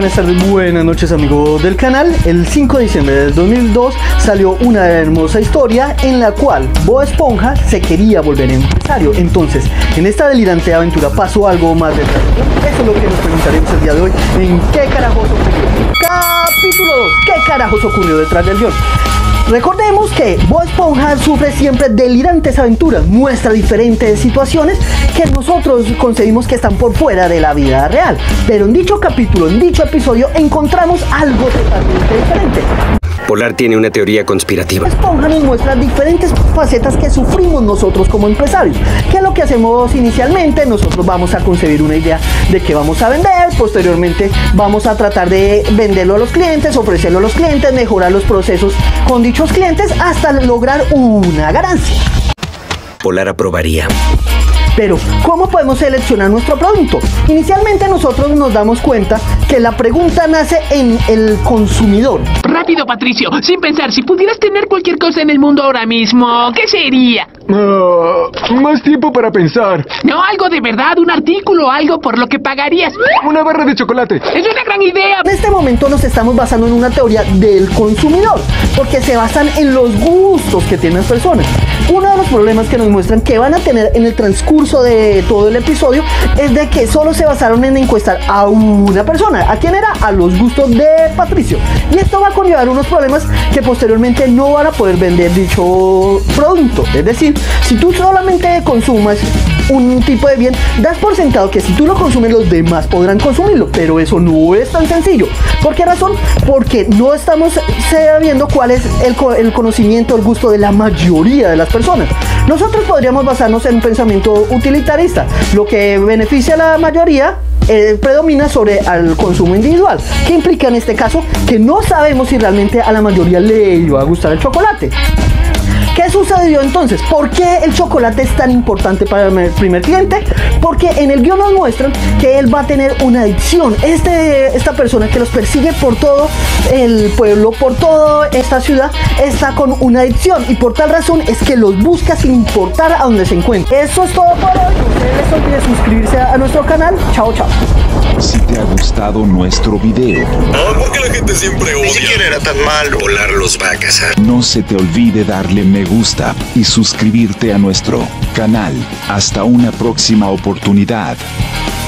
buenas tardes, buenas noches amigos del canal. El 5 de diciembre del 2002 salió una hermosa historia en la cual Bob Esponja se quería volver empresario. Entonces, en esta delirante aventura pasó algo más de trágico. Eso es lo que nos preguntaremos el día de hoy. ¿En qué carajos ocurrió? Capítulo 2. ¿Qué carajos ocurrió detrás del guión? Recordemos que Bob Esponja sufre siempre delirantes aventuras, muestra diferentes situaciones que nosotros concebimos que están por fuera de la vida real. Pero en dicho capítulo, en dicho episodio, encontramos algo totalmente diferente. Polar tiene una teoría conspirativa. Esponja nos muestra diferentes facetas que sufrimos nosotros como empresarios. ¿Qué es lo que hacemos inicialmente? Nosotros vamos a concebir una idea de qué vamos a vender, posteriormente vamos a tratar de venderlo a los clientes, ofrecerlo a los clientes, mejorar los procesos con dichos clientes hasta lograr una ganancia. Polar aprobaría. Pero, ¿cómo podemos seleccionar nuestro producto? Inicialmente nosotros nos damos cuenta que la pregunta nace en el consumidor. Rápido, Patricio, sin pensar, si pudieras tener cualquier cosa en el mundo ahora mismo, ¿qué sería? Más tiempo para pensar. No, algo de verdad, un artículo, algo por lo que pagarías. Una barra de chocolate. Es una gran idea. En este momento nos estamos basando en una teoría del consumidor, porque se basan en los gustos que tienen las personas. Uno de los problemas que nos muestran que van a tener en el transcurso de todo el episodio es de que solo se basaron en encuestar a una persona. ¿A quién era? A los gustos de Patricio. Y esto va a conllevar unos problemas que posteriormente no van a poder vender dicho producto. Es decir, si tú solamente consumas un tipo de bien, das por sentado que si tú lo consumes los demás podrán consumirlo, pero eso no es tan sencillo. ¿Por qué razón? Porque no estamos sabiendo cuál es el conocimiento, el gusto de la mayoría de las personas. Nosotros podríamos basarnos en un pensamiento utilitarista. Lo que beneficia a la mayoría predomina sobre el consumo individual. ¿Qué implica en este caso? Que no sabemos si realmente a la mayoría le iba a gustar el chocolate. ¿Qué sucedió entonces? ¿Por qué el chocolate es tan importante para el primer cliente? Porque en el guión nos muestran que él va a tener una adicción. Esta persona que los persigue por todo el pueblo, por toda esta ciudad, está con una adicción y por tal razón es que los busca sin importar a dónde se encuentre. Eso es todo por hoy. No se les olvide suscribirse a nuestro canal. Chao, chao. Si te ha gustado nuestro video, ¿por qué la gente siempre odia? Ni siquiera era tan malo. Polar los va a cazar. no se te olvide darle me gusta y suscribirte a nuestro canal. Hasta una próxima oportunidad.